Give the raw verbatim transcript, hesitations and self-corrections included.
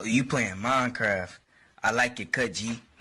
Oh, you playing Minecraft. I like your cut, G.